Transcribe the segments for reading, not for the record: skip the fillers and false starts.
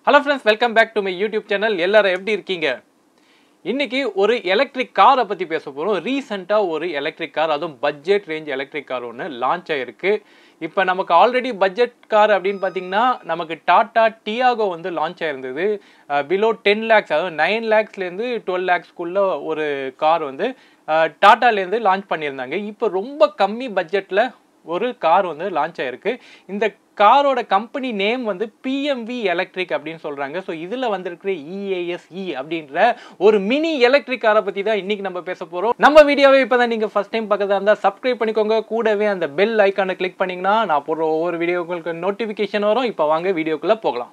Hello friends, welcome back to my YouTube channel. எல்லாரும் எப்படி இருக்கீங்க? இன்னைக்கு ஒரு எலக்ட்ரிக் காரை பத்தி பேச போறோம். ரீசெண்டா ஒரு எலக்ட்ரிக் கார், அதுவும் பட்ஜெட் ரேஞ்ச் எலக்ட்ரிக் கார் ஒன்று லான்ச் ஆயிருக்கு. இப்போ நமக்கு ஆல்ரெடி பட்ஜெட் கார் அப்படின்னு பார்த்தீங்கன்னா நமக்கு டாடா டியாகோ வந்து லான்ச் ஆயிருந்தது. பிலோ 10 lakhs, அதாவது 9 lakhsலேருந்து 12 lakhsக்குள்ள ஒரு கார் வந்து டாட்டாலேருந்து லான்ச் பண்ணியிருந்தாங்க. இப்போ ரொம்ப கம்மி பட்ஜெட்டில் ஒரு கார் வந்து லான்ச் ஆயிருக்கு. இந்த காரோட கம்பெனி நேம் வந்து PMV எலக்ட்ரிக் அப்படின்னு சொல்றாங்க. ஸோ இதில் வந்திருக்கிற EAS-E அப்படின்ற ஒரு மினி எலக்ட்ரிக் காரை பற்றி தான் இன்னைக்கு நம்ம பேச போகிறோம். நம்ம வீடியோவை இப்போ தான் நீங்கள் ஃபர்ஸ்ட் டைம் பார்க்கறதா இருந்தால் சப்ஸ்கிரைப் பண்ணிக்கோங்க. கூடவே அந்த பெல் ஐக்கானை கிளிக் பண்ணிங்கன்னா நான் போடுற ஒவ்வொரு வீடியோ உங்களுக்கு நோட்டிஃபிகேஷன் வரும். இப்போ வாங்க வீடியோக்குள்ளே போகலாம்.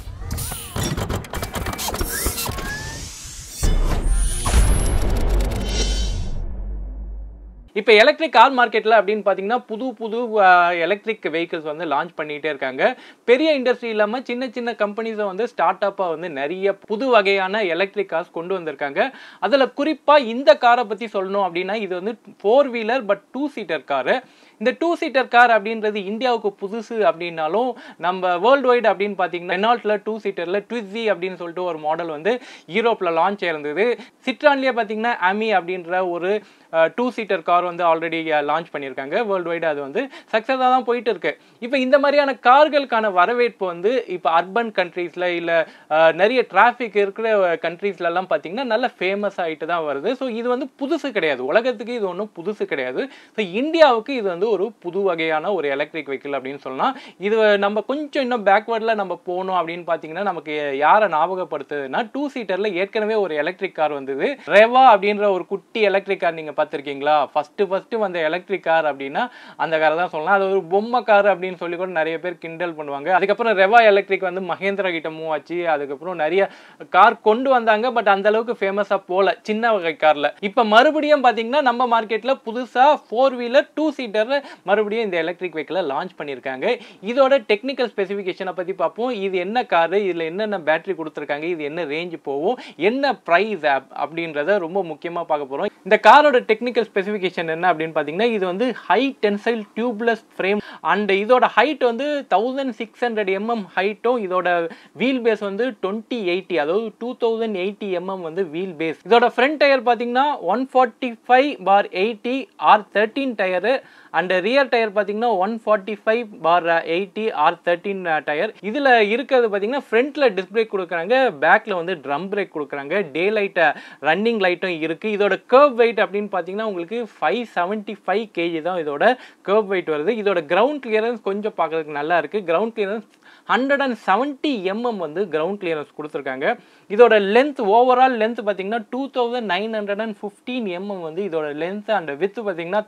இப்போ எலக்ட்ரிக் கார் மார்க்கெட்டில் அப்படின்னு பார்த்தீங்கன்னா புது எலக்ட்ரிக் வெஹிக்கிள்ஸ் வந்து லான்ச் பண்ணிகிட்டே இருக்காங்க. பெரிய இண்டஸ்ட்ரி இல்லாமல் சின்ன சின்ன கம்பெனிஸை வந்து ஸ்டார்ட் அப்பாக வந்து நிறைய புது வகையான எலக்ட்ரிக் கார்ஸ் கொண்டு வந்திருக்காங்க. அதில் குறிப்பாக இந்த காரை பற்றி சொல்லணும் அப்படின்னா இது வந்து 4-wheeler பட் 2-seater காரு. இந்த 2-seater கார் அப்படின்றது இந்தியாவுக்கு புதுசு அப்படின்னாலும் நம்ம வேர்ல்டு வைட் அப்படின்னு பார்த்தீங்கன்னா ரெனால்ட்டில் 2-seaterல ட்விஸி அப்படின்னு சொல்லிட்டு ஒரு மாடல் வந்து யூரோப்பில் லான்ச் ஆயிருந்தது. சிட்ரான்லேயே பார்த்தீங்கன்னா AMI அப்படின்ற ஒரு 2-seater கார் வந்து ஆல்ரெடி லான்ச் பண்ணியிருக்காங்க. வேர்ல்டு வைடு அது வந்து சக்ஸஸாக தான் போயிட்டு இருக்கு. இப்போ இந்த மாதிரியான கார்களுக்கான வரவேற்பு வந்து இப்போ அர்பன் கண்ட்ரீஸில் இல்லை நிறைய டிராஃபிக் இருக்கிற கண்ட்ரீஸ்லலாம் பார்த்தீங்கன்னா நல்ல ஃபேமஸ் ஆகிட்டு தான் வருது. ஸோ இது வந்து புதுசு கிடையாது, உலகத்துக்கு இது ஒன்றும் புதுசு கிடையாது. ஸோ இந்தியாவுக்கு இது வந்து ஒரு புது வகையான ஒரு எலக்ட்ரிக் வெஹிக்கிள் அப்படின்னு சொல்லலாம். இது நம்ம கொஞ்சம் இன்னும் பேக்வேர்டில் நம்ம போகணும் அப்படின்னு பார்த்தீங்கன்னா நமக்கு யாரை ஞாபகப்படுத்துதுன்னா 2-seaterல ஏற்கனவே ஒரு எலக்ட்ரிக் கார் வந்தது. ரெவா அப்படின்ற ஒரு குட்டி எலக்ட்ரிக் கார் நீங்கள் பார்த்துருக்கீங்களா? ஃபர்ஸ்ட் வந்த எலக்ட்ரிக் கார் அப்படின்னா அந்த காரை தான் சொல்லலாம். அது ஒரு பொம்மை கார் அப்படின்னு சொல்லி கூட நிறைய பேர் கிண்டல் பண்ணுவாங்க. அதுக்கப்புறம் ரெவா எலக்ட்ரிக் வந்து மகேந்திரா கிட்ட மூவ் ஆச்சு. அதுக்கப்புறம் நிறைய கார் கொண்டு வந்தாங்க, பட் அந்த அளவுக்கு ஃபேமஸாக போல சின்ன வகை காரில். இப்போ மறுபடியும் பார்த்தீங்கன்னா நம்ம மார்க்கெட்டில் புதுசாக 4-wheeler 2-seater மறுபடியும் இந்த எலக்ட்ரிக் வெஹிக்கிளை லான்ச் பண்ணியிருக்காங்க. இதோட டெக்னிக்கல் ஸ்பெசிஃபிகேஷனை பற்றி பார்ப்போம். இது என்ன காரு, இதில் என்னென்ன பேட்டரி கொடுத்துருக்காங்க, இது என்ன ரேஞ்ச் போகும், என்ன ப்ரைஸ் அப்படின்றத ரொம்ப முக்கியமாக பார்க்க போகிறோம். இந்த காரோட டெக்னிக்கல் ஸ்பெசிஃபிகேஷன் என்ன அப்படின்னு பார்த்தீங்கன்னா இது வந்து high tensile tubeless frame and இதோட ஹைட் வந்து 1600 mm ஹைட்டும், இதோட வீல் பேஸ் வந்து 2080, அதாவது 2080 mm வந்து வீல் பேஸ். இதோட ஃப்ரண்ட் டயர் பார்த்தீங்கன்னா 145/80 R13 tyre and rear tyre பார்த்தீங்கன்னா 145/80 R13 டயர். இதில் இருக்கிறது பார்த்தீங்கன்னா ஃப்ரண்ட்டில் டிஸ்க் பிரேக் கொடுக்குறாங்க, பேக்கில் வந்து ட்ரம் பிரேக் கொடுக்குறாங்க, டே லைட் ரன்னிங் லைட்டும் இருக்குது. இதோட கர்வ் வெயிட் அப்படின்னு பார்த்தீங்கன்னா உங்களுக்கு 575 kg தான் இதோட கர்வ் வெயிட் வருது. இதோட கிரவுண்ட் கிளியரன்ஸ் கொஞ்சம் பார்க்கறதுக்கு நல்லா இருக்குது. கிரவுண்ட் கிளியரன்ஸ் 170 mm வந்து கிரவுண்ட் கிளியரன்ஸ் கொடுத்துருக்காங்க. இதோட லென்த், ஓவரால் லென்த் பார்த்தீங்கன்னா 2915 mm வந்து இதோட லென்த் அண்ட் வித் பார்த்தீங்கன்னா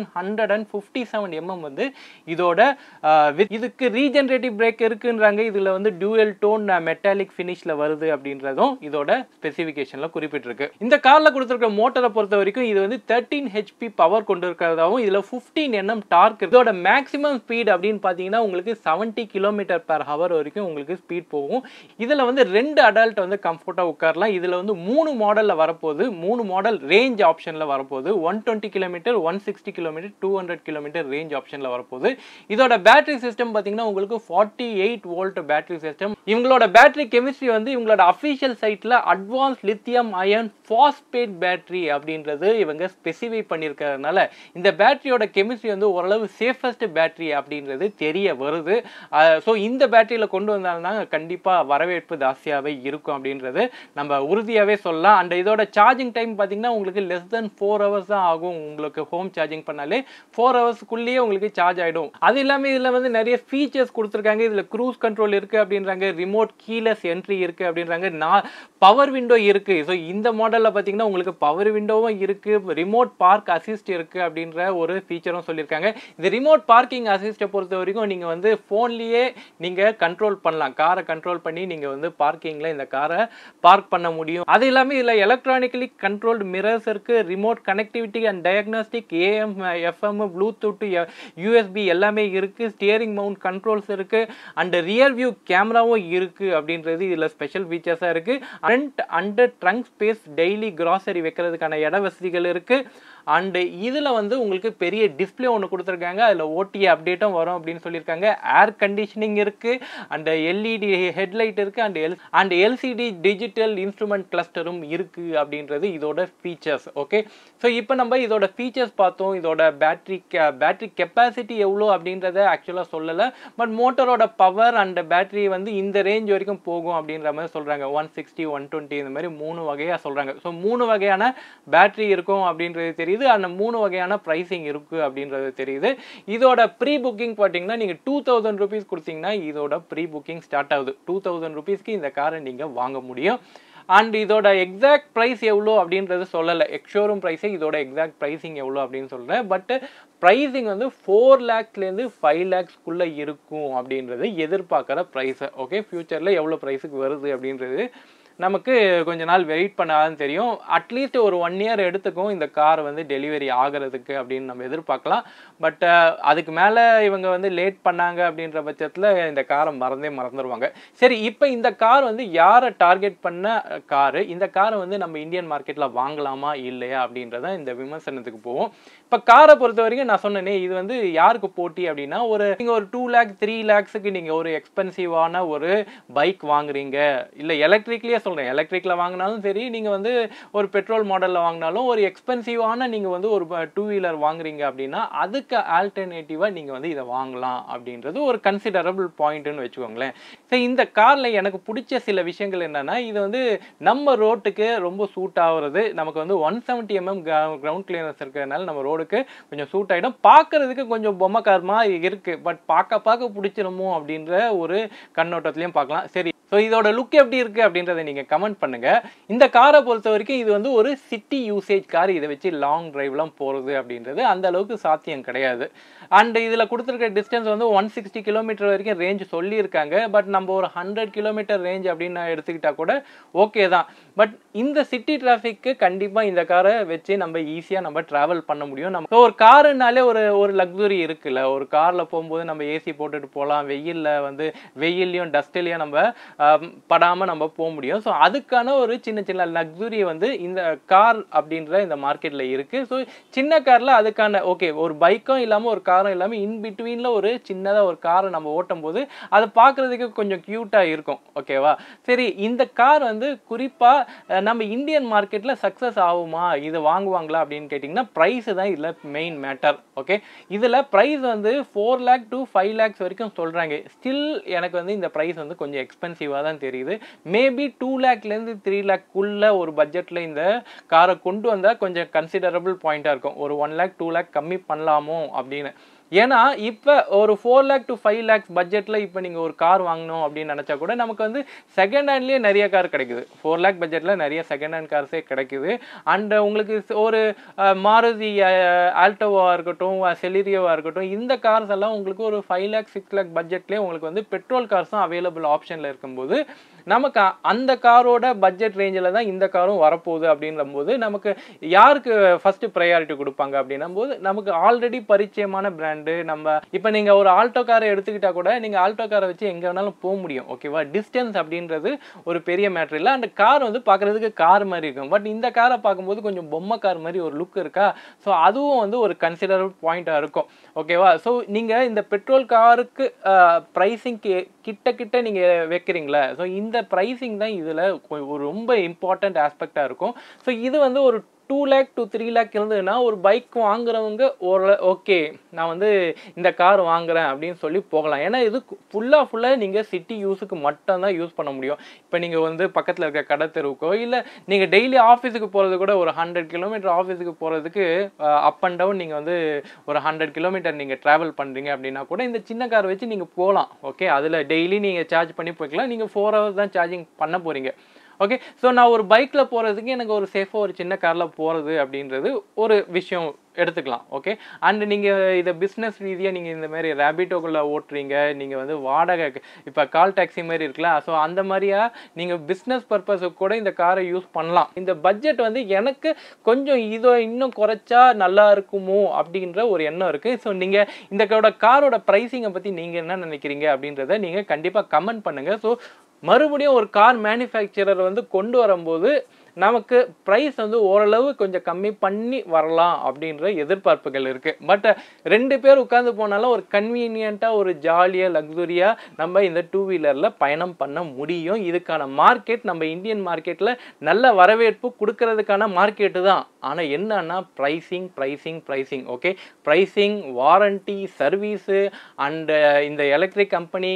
1157 mm வந்து இதோட வித். இதுக்கு ரீஜெனரேட்டிவ் பிரேக் இருக்குன்றாங்க. இதில் வந்து டியூயல் டோன் மெட்டாலிக் ஃபினிஷில் வருது அப்படின்றதும் இதோட ஸ்பெசிஃபிகேஷனில் குறிப்பிட்டிருக்கு. இந்த காரில் கொடுத்துருக்க மோட்டரை பொறுத்த வரைக்கும் இது வந்து 13 HP பவர் கொண்டு இருக்கிறதாகவும் இதில் 15 Nm டார்க். இதோட மேக்ஸிமம் ஸ்பீட் அப்படின்னு பார்த்தீங்கன்னா உங்களுக்கு 70 km/h வரைக்கும் உங்களுக்கு ஸ்பீட் போகும். இதில் வந்து 2 அடல்ட் வந்து கம்ஃபர்ட்டாக உட்காரலாம். இதில் வந்து 3 மாடலில் வரப்போகுது. 3 மாடல் ரேஞ்ச் ஆப்ஷனில் வரப்போகுது. 120 km, 160 km, 200 km ரேஞ்ச் ஆப்ஷனில் வரப்போகுது. இதோட பேட்டரி சிஸ்டம் பார்த்தீங்கன்னா உங்களுக்கு 48 வோல்ட் பேட்டரி சிஸ்டம். இவங்களோட பேட்டரி கெமிஸ்ட்ரி வந்து இவங்களோட அஃபிஷியல் சைட்டில் advance lithium ion phosphate battery அப்படின்றது இவங்க ஸ்பெசிஃபை பண்ணியிருக்கிறதுனால இந்த பேட்டரியோட கெமிஸ்ட்ரி வந்து ஓரளவு சேஃபஸ்ட் பேட்டரி அப்படின்றது தெரிய வருது. ஸோ இந்த பேட்டரியில் கொண்டு வந்தாங்கன்னா கண்டிப்பாக வரவேற்பு ஜாஸ்தியாகவே இருக்கும் அப்படின்றது நம்ம உறுதியாகவே சொல்லலாம். அண்ட் இதோட சார்ஜிங் டைம் பார்த்தீங்கன்னா உங்களுக்கு less than 4 hours தான் ஆகும். உங்களுக்கு ஹோம் சார்ஜிங் பண்ணாலே 4 hours-க்குள்ளேயே உங்களுக்கு சார்ஜ் ஆகிடும். அது இல்லாமல் இதில் வந்து நிறைய ஃபீச்சர்ஸ் கொடுத்துருக்காங்க. இதில் க்ரூஸ் கண்ட்ரோல் இருக்குது அப்படின்றாங்க, ரிமோட் கீலெஸ் என்ட்ரி இருக்குது அப்படின்றாங்க, பவர் விண்டோ இருக்குது. ஸோ இந்த மாடலில் பார்த்தீங்கன்னா உங்களுக்கு பவர் விண்டோவும் இருக்குது, ரிமோட் பார்க் அசிஸ்ட் இருக்குது அப்படின்ற ஒரு ஃபீச்சரும் சொல்லியிருக்காங்க. இந்த ரிமோட் பார்க்கிங் அசிஸ்ட்டை பொறுத்த வரைக்கும் நீங்கள் வந்து ஃபோன்லேயே நீங்கள் கண்ட்ரோல் பண்ணலாம். காரை கண்ட்ரோல் பண்ணி நீங்கள் வந்து பார்க்கிங்கில் இந்த காரை பார்க் பண்ண முடியும். அது இல்லாமல் இதில் எலக்ட்ரானிக்கலி கண்ட்ரோல்டு மிரர்ஸ் இருக்குது, remote connectivity and diagnostic, AM, FM, Bluetooth, USB எல்லாமே இருக்குது, ஸ்டியரிங் மவுண்ட் கண்ட்ரோல்ஸ் இருக்குது அண்ட் ரியர் வியூ கேமராவும் இருக்குது அப்படின்றது இதில் ஸ்பெஷல் ஃபீச்சர்ஸாக இருக்குது. Front and trunk space, daily grocery வைக்கிறதுக்கான இட வசதிகள் இருக்குது. அண்ட் இதில் வந்து உங்களுக்கு பெரிய டிஸ்பிளே ஒன்று கொடுத்துருக்காங்க. அதில் ஓடிஏ அப்டேட்டும் வரும் அப்படின்னு சொல்லியிருக்காங்க. ஏர் கண்டிஷனிங் இருக்குது, அண்ட் எல்இடி ஹெட்லைட் இருக்குது, அண்ட் எல்சிடி டிஜிட்டல் இன்ஸ்ட்ருமெண்ட் கிளஸ்டரும் இருக்குது அப்படின்றது இதோட ஃபீச்சர்ஸ். ஓகே, ஸோ இப்போ நம்ம இதோட ஃபீச்சர்ஸ் பார்த்தோம். இதோட பேட்டரி கெப்பாசிட்டி எவ்வளோ அப்படின்றத ஆக்சுவலாக சொல்லலை. பட் மோட்டரோட பவர் அண்ட் பேட்டரி வந்து இந்த ரேஞ்ச் வரைக்கும் போகும் அப்படின்ற மாதிரி சொல்கிறாங்க. 160 120 இந்த மாதிரி 3 வகையாக சொல்கிறாங்க. ஸோ 3 வகையான பேட்டரி இருக்கும் அப்படின்றது தெரியுது. அந்த 3 வகையான ப்ரைஸிங் இருக்குது அப்படின்றது தெரியுது. இதோட ப்ரீ புக்கிங் பார்த்தீங்கன்னா நீங்கள் 2000 rupees கொடுத்தீங்கன்னா இதோட ப்ரீ புக்கிங் ஸ்டார்ட் ஆகுது. 2000 rupeesக்கு இந்த காரை நீங்கள் வாங்க முடியும். அண்ட் இதோட எக்ஸாக்ட் ப்ரைஸ் எவ்வளோ அப்படின்றது சொல்லலை. எக்ஷோரூம் ப்ரைஸே இதோட எக்ஸாக்ட் ப்ரைஸிங் எவ்வளோ அப்படின்னு சொல்கிறேன். பட் ப்ரைஸிங் வந்து 4 lakhsலேருந்து 5 lakhsக்குள்ளே இருக்கும் அப்படின்றது எதிர்பார்க்குற ப்ரைஸை. ஓகே, ஃப்யூச்சரில் எவ்வளோ ப்ரைஸுக்கு வருது அப்படின்றது நமக்கு கொஞ்ச நாள் வெயிட் பண்ணாதான் தெரியும். அட்லீஸ்ட் ஒரு 1 year எடுத்துக்கும் இந்த கார் வந்து டெலிவரி ஆகிறதுக்கு அப்படின்னு நம்ம எதிர்பார்க்கலாம். பட் அதுக்கு மேலே இவங்க வந்து லேட் பண்ணாங்க அப்படின்ற பட்சத்தில் இந்த காரை மறந்துடுவாங்க. சரி, இப்போ இந்த கார் வந்து யாரை டார்கெட் பண்ண காரு, இந்த காரை வந்து நம்ம இந்தியன் மார்க்கெட்டில் வாங்கலாமா இல்லையா அப்படின்றத இந்த விமர்சனத்துக்கு போவோம். இப்போ காரை பொறுத்த வரைக்கும் நான் சொன்னேனே, இது வந்து யாருக்கு போட்டி அப்படின்னா, நீங்கள் ஒரு 2 lakh 3 lakhsக்கு நீங்கள் ஒரு எக்ஸ்பென்சிவான ஒரு பைக் வாங்குறீங்க, இல்லை எலக்ட்ரிக்லேயே சொல்கிறேன், எலக்ட்ரிக்கில் வாங்கினாலும் சரி, நீங்கள் வந்து ஒரு பெட்ரோல் மாடலில் வாங்கினாலும் ஒரு எக்ஸ்பென்சிவான நீங்கள் வந்து ஒரு 2 wheeler வாங்குறீங்க அப்படின்னா அதுக்கு ஆல்டர்னேட்டிவாக நீங்கள் வந்து இதை வாங்கலாம் அப்படின்றது ஒரு கன்சிடரபிள் பாயிண்ட்டுன்னு வச்சுக்கோங்களேன். ஸோ இந்த காரில் எனக்கு பிடிச்ச சில விஷயங்கள் என்னென்னா, இது வந்து நம்ம ரோட்டுக்கு ரொம்ப சூட் ஆகுறது. நமக்கு வந்து 170 mm கிரவுண்ட் கிளியரன்ஸ் இருக்கிறதுனால நம்ம ரோடுக்கு கொஞ்சம் சூட் ஆகிடும். பார்க்கறதுக்கு கொஞ்சம் பொம்மை கார் மாதிரி இருக்குது, பட் பார்க்க பிடிச்சிருமோ அப்படின்ற ஒரு கண்ணோட்டத்துலையும் பார்க்கலாம். சரி, ஸோ இதோட லுக் எப்படி இருக்குது அப்படின்றத நீங்கள் கமெண்ட் பண்ணுங்கள். இந்த காரை பொறுத்த வரைக்கும் இது வந்து ஒரு சிட்டி யூசேஜ் கார். இதை வச்சு லாங் டிரைவ்லாம் போகிறது அப்படின்றது அந்த அளவுக்கு சாத்தியம் கிடையாது. அண்ட் இதில் கொடுத்துருக்க டிஸ்டன்ஸ் வந்து 160 கிலோமீட்டர் வரைக்கும் ரேஞ்ச் சொல்லியிருக்காங்க. பட் நம்ம ஒரு 100 கிலோமீட்டர் ரேஞ்ச் அப்படின்னு எடுத்துக்கிட்டால் கூட ஓகே தான். பட் இந்த சிட்டி டிராஃபிக்கு கண்டிப்பாக இந்த காரை வச்சு நம்ம ஈஸியாக நம்ம ட்ராவல் பண்ண முடியும். நம்ம ஒரு காருனாலே ஒரு லக்ஸுரி இருக்குல்ல, ஒரு காரில் போகும்போது நம்ம ஏசி போட்டுட்டு போகலாம், வெயில்லையும் டஸ்ட்லையும் நம்ம படாமல் நம்ம போக முடியும். ஸோ அதுக்கான ஒரு சின்ன லக்ஸுரி வந்து இந்த கார் அப்படின்ற இந்த மார்க்கெட்டில் இருக்குது. ஸோ சின்ன காரில் அதுக்கான ஓகே, ஒரு பைக்கும் இல்லாமல் ஒரு காரும் இல்லாமல் இன்பிட்வீனில் ஒரு சின்னதாக ஒரு காரை நம்ம ஓட்டும் போது அதை பார்க்குறதுக்கு கொஞ்சம் க்யூட்டாக இருக்கும். ஓகேவா? சரி, இந்த கார் வந்து குறிப்பாக நம்ம இந்தியன் மார்க்கெட்டில் சக்ஸஸ் ஆகுமா, இதை வாங்குவாங்களா அப்படின்னு கேட்டிங்கன்னா ப்ரைஸு தான் இதில் மெயின் மேட்டர். ஓகே, இதில் ப்ரைஸ் வந்து 4 lakh to 5 lakhs வரைக்கும் சொல்கிறாங்க. ஸ்டில் எனக்கு வந்து இந்த ப்ரைஸ் வந்து கொஞ்சம் எக்ஸ்பென்சிவாக தான் தெரியுது. மேபி 2 lakhலேருந்து 3 lakhக்குள்ள ஒரு பட்ஜெட்டில் இந்த காரை கொண்டு வந்தால் கொஞ்சம் கன்சிடரபிள் பாயிண்டாக இருக்கும். ஒரு 1 lakh 2 lakh கம்மி பண்ணலாமோ அப்படின்னு. ஏன்னா இப்போ ஒரு 4 lakh to 5 lakhs பட்ஜெட்டில் இப்போ நீங்கள் ஒரு கார் வாங்கணும் அப்படின்னு நினச்சா கூட நமக்கு வந்து செகண்ட் ஹேண்ட்லேயே நிறைய கார் கிடைக்குது. 4 lakh பட்ஜெட்டில் நிறைய செகண்ட் ஹேண்ட் கார்ஸே கிடைக்குது. அண்ட் உங்களுக்கு ஒரு மாருதி ஆல்டோவாக இருக்கட்டும், செலிரியோவாக இருக்கட்டும், இந்த கார்ஸ் எல்லாம் உங்களுக்கு ஒரு 5 lakh 6 lakh பட்ஜெட்லேயே உங்களுக்கு வந்து பெட்ரோல் கார்ஸும் அவைலபிள் ஆப்ஷனில் இருக்கும்போது நமக்கு அந்த காரோட பட்ஜெட் ரேஞ்சில் தான் இந்த காரும் வரப்போகுது அப்படின்றபோது நமக்கு யாருக்கு ஃபஸ்ட்டு ப்ரையாரிட்டி கொடுப்பாங்க அப்படின்னும் போது நமக்கு ஆல்ரெடி பரிச்சயமான பிராண்ட். நம்ம இப்போ நீங்கள் ஒரு ஆல்டோ காரை எடுத்துக்கிட்டால் கூட நீங்கள் ஆல்டோ காரை வச்சு எங்கே வேணாலும் போக முடியும். ஓகேவா? டிஸ்டன்ஸ் அப்படின்றது ஒரு பெரிய மேட்ரு இல்லை. அந்த கார் வந்து பார்க்குறதுக்கு கார் மாதிரி இருக்கும். பட் இந்த காரை பார்க்கும்போது கொஞ்சம் பொம்மை கார் மாதிரி ஒரு லுக் இருக்கா. ஸோ அதுவும் வந்து ஒரு கன்சிடரபிள் பாயிண்டாக இருக்கும். ஓகேவா? ஸோ நீங்கள் இந்த பெட்ரோல் காருக்கு ப்ரைஸிங் கிட்ட நீங்கள் வைக்கிறீங்களா, ஸோ இந்த ப்ரைஸிங் தான் இதில் ஒரு ரொம்ப இம்பார்ட்டண்ட் ஆஸ்பெக்டாக இருக்கும். ஸோ இது வந்து ஒரு 2 lakh to 3 lakh இருந்ததுன்னா ஒரு பைக் வாங்குறவங்க ஓகே நான் வந்து இந்த கார் வாங்குறேன் அப்படின்னு சொல்லி போகலாம். ஏன்னா இது ஃபுல்லாக நீங்கள் சிட்டி யூஸுக்கு மட்டும்தான் யூஸ் பண்ண முடியும். இப்போ நீங்கள் வந்து பக்கத்தில் இருக்க கடை தெருவுக்கோ இல்லை நீங்கள் டெய்லி ஆஃபீஸுக்கு போகிறது கூட ஒரு 100 kilometer ஆஃபீஸுக்கு போகிறதுக்கு அப் அண்ட் டவுன் நீங்கள் வந்து ஒரு 100 kilometer நீங்கள் ட்ராவல் பண்ணுறீங்க அப்படின்னா கூட இந்த சின்ன கார் வச்சு நீங்கள் போகலாம். ஓகே, அதில் டெய்லி நீங்கள் சார்ஜ் பண்ணி போய்க்கலாம். நீங்கள் 4 hours தான் சார்ஜிங் பண்ண போகிறீங்க. ஓகே, ஸோ நான் ஒரு பைக்கில் போகிறதுக்கு எனக்கு ஒரு சேஃபாக ஒரு சின்ன காரில் போகிறது அப்படின்றது ஒரு விஷயம் எடுத்துக்கலாம். ஓகே, அண்ட் நீங்கள் இதை பிஸ்னஸ் ரீதியாக நீங்கள் இந்த மாதிரி ரேபிட்டோக்குள்ளே ஓட்டுறீங்க, நீங்கள் வந்து வாடகை இப்போ கால் டாக்ஸி மாதிரி இருக்கலாம். ஸோ அந்த மாதிரியா நீங்கள் பிஸ்னஸ் பர்பஸுக்கு கூட இந்த காரை யூஸ் பண்ணலாம். இந்த பட்ஜெட் வந்து எனக்கு கொஞ்சம் இதை இன்னும் குறைச்சா நல்லா இருக்குமோ அப்படின்ற ஒரு எண்ணம் இருக்குது. ஸோ நீங்கள் இந்த காரோட ப்ரைஸிங்கை பற்றி நீங்கள் என்ன நினைக்கிறீங்க அப்படின்றத நீங்கள் கண்டிப்பாக கமெண்ட் பண்ணுங்கள். ஸோ மறுபடியும் ஒரு கார் மேனுஃபேக்சரர் வந்து கொண்டு வரும்போது நமக்கு ப்ரைஸ் வந்து ஓரளவு கொஞ்சம் கம்மி பண்ணி வரலாம் அப்படின்ற எதிர்பார்ப்புகள் இருக்குது. பட் 2 பேர் உட்காந்து போனாலும் ஒரு கன்வீனியண்ட்டாக ஒரு ஜாலியாக லக்ஸுரியாக நம்ம இந்த டூ வீலரில் பயணம் பண்ண முடியும். இதுக்கான மார்க்கெட் நம்ம இந்தியன் மார்க்கெட்டில் நல்ல வரவேற்பு கொடுக்கறதுக்கான மார்க்கெட்டு தான். ஆனால் என்னன்னா pricing okay, pricing, warranty, service and இந்த எலக்ட்ரிக் கம்பெனி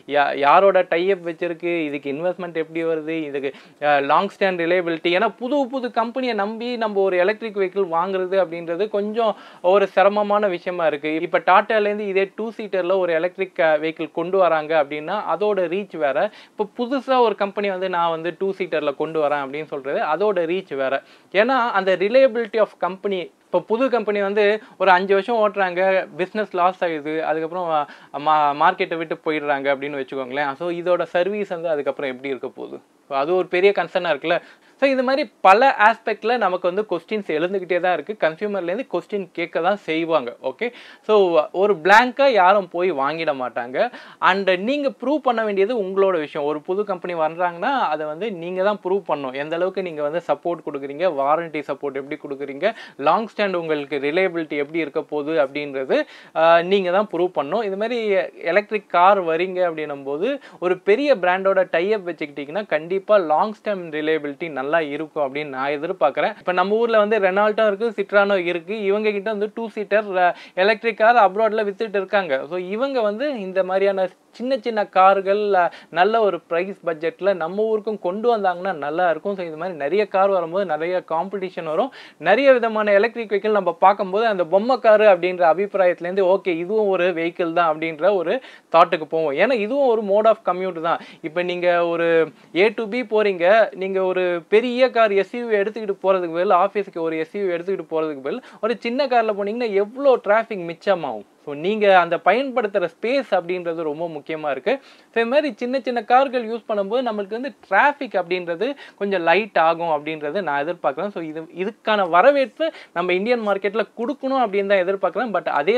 யாரோட டைப் வச்சிருக்கு, இதுக்கு இன்வெஸ்ட்மெண்ட் எப்படி வருது, இதுக்கு லாங் ஸ்டாண்ட் ரிலையபிலிட்டி. ஏன்னா புது கம்பெனியை நம்பி நம்ம ஒரு எலக்ட்ரிக் வெஹிக்கிள் வாங்குறது அப்படின்றது கொஞ்சம் ஒரு சிரமமான விஷயமா இருக்குது. இப்போ டாட்டாலேருந்து இதே 2 சீட்டரில் ஒரு எலக்ட்ரிக் வெஹிக்கிள் கொண்டு வராங்க அப்படின்னா அதோட ரீச் வேறு. இப்போ புதுசாக ஒரு கம்பெனி வந்து நான் வந்து 2 சீட்டரில் கொண்டு வரேன் அப்படின்னு சொல்கிறது, அதோட ரீச் வேறு. ஏன்னா அந்த ரிலையபிலிட்டி ஆஃப் கம்பெனி, இப்போ புது கம்பெனி வந்து ஒரு 5 வருஷம் ஓட்டுறாங்க, பிஸ்னஸ் லாஸ் ஆகுது, அதுக்கப்புறம் மார்க்கெட்டை விட்டு போயிடுறாங்க அப்படின்னு வச்சுக்கோங்களேன். ஸோ இதோட சர்வீஸ் வந்து அதுக்கப்புறம் எப்படி இருக்க போகுது? அது ஒரு பெரிய கன்சர்னாக இருக்குல்ல. ஸோ இது மாதிரி பல ஆஸ்பெக்டில் நமக்கு வந்து கொஸ்டின்ஸ் எழுந்துக்கிட்டே தான் இருக்குது. கன்சியூமர்லேருந்து கொஸ்டின் கேட்க தான் செய்வாங்க. ஓகே, ஸோ ஒரு பிளாங்காக யாரும் போய் வாங்கிட மாட்டாங்க. அண்ட் நீங்கள் ப்ரூவ் பண்ண வேண்டியது உங்களோட விஷயம். ஒரு புது கம்பெனி வர்றாங்கன்னா அதை வந்து நீங்கள் தான் ப்ரூவ் பண்ணணும். எந்த அளவுக்கு நீங்கள் வந்து சப்போர்ட் கொடுக்குறீங்க, வாரண்டி சப்போர்ட் எப்படி கொடுக்குறீங்க, லாங் ஸ்டாண்ட் உங்களுக்கு ரிலையபிலிட்டி எப்படி இருக்க போகுது அப்படின்றது நீங்கள் தான் ப்ரூவ் பண்ணணும். இது மாதிரி எலக்ட்ரிக் கார் வரீங்க அப்படின்னும் போது ஒரு பெரிய பிராண்டோட டைப் வச்சுக்கிட்டிங்கன்னா கண்டிப்பாக லாங் ஸ்டாண்ட் ரிலையபிலிட்டி நல்லா இருக்கும் அப்படின்னு நான் எதிர்பார்க்குறேன். இப்போ நம்ம ஊரில் வந்து ரெனால்ட்டும் இருக்குது, சிட்ரானும் இருக்குது. இவங்க கிட்ட வந்து 2 சீட்டர் எலக்ட்ரிக் கார் அப்ராடில் வித்துட்டு இருக்காங்க. ஸோ இவங்க வந்து இந்த மாதிரியான சின்ன கார்கள் நல்ல ஒரு ப்ரைஸ் பட்ஜெட்டில் நம்ம ஊருக்கும் கொண்டு வந்தாங்கன்னா நல்லா இருக்கும். ஸோ இது மாதிரி நிறைய கார் வரும்போது நிறைய காம்படிஷன் வரும். நிறைய விதமான எலக்ட்ரிக் வெஹிக்கிள் நம்ம பார்க்கும்போது அந்த பொம்மை காரு அப்படின்ற அபிப்பிராயத்துலேருந்து ஓகே இதுவும் ஒரு வெஹிக்கிள் தான் அப்படின்ற ஒரு தாட்டுக்கு போவோம். ஏன்னா இதுவும் ஒரு மோட் ஆஃப் கம்யூட் தான். இப்போ நீங்கள் ஒரு A to B போகிறீங்க, நீங்கள் ஒரு பெரிய கார் எஸ்யூவி எடுத்துக்கிட்டு போகிறதுக்கு பதில், ஆஃபீஸுக்கு ஒரு எஸ்யூவி எடுத்துக்கிட்டு போகிறதுக்கு பதில் ஒரு சின்ன காரில் போனீங்கன்னா எவ்வளோ டிராஃபிக் மிச்சமாகும். ஸோ நீங்கள் அந்த பயன்படுத்துகிற ஸ்பேஸ் அப்படின்றது ரொம்ப முக்கியமாக இருக்குது. ஸோ இது மாதிரி சின்ன கார்கள் யூஸ் பண்ணும்போது நம்மளுக்கு வந்து டிராஃபிக் அப்படின்றது கொஞ்சம் லைட் ஆகும் அப்படின்றது நான் எதிர்பார்க்குறேன். ஸோ இதுக்கான வரவேற்பு நம்ம இந்தியன் மார்க்கெட்டில் கொடுக்கணும் அப்படின்னு தான் எதிர்பார்க்குறேன். பட் அதே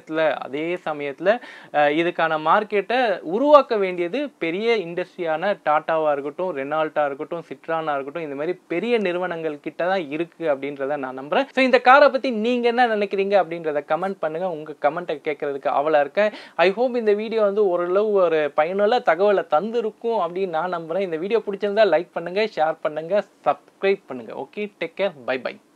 சமயத்தில் இதுக்கான மார்க்கெட்டை உருவாக்க வேண்டியது பெரிய இண்டஸ்ட்ரியான டாட்டாவாக இருக்கட்டும், ரெனால்ட்டாக இருக்கட்டும், சிட்ரானாக இருக்கட்டும், இந்த மாதிரி பெரிய நிறுவனங்கள் கிட்ட தான் இருக்குது அப்படின்றத நான் நம்புகிறேன். ஸோ இந்த காரை பற்றி நீங்கள் என்ன நினைக்கிறீங்க அப்படின்றத கமெண்ட் பண்ணுங்கள். உங்கள் கமெண்ட்டை கேட்கறதுக்கு அவளா இருக்கேன். ஐ ஹோப் இந்த வீடியோ வந்து ஓரளவு ஒரு பயனுள்ள தகவலை தந்திருக்கும் அப்படின்னு நான் நம்புறேன். இந்த வீடியோ பிடிச்சிருந்தா லைக் பண்ணுங்க, ஷேர் பண்ணுங்க, சப்ஸ்கிரைப் பண்ணுங்க. Okay, take care, bye by.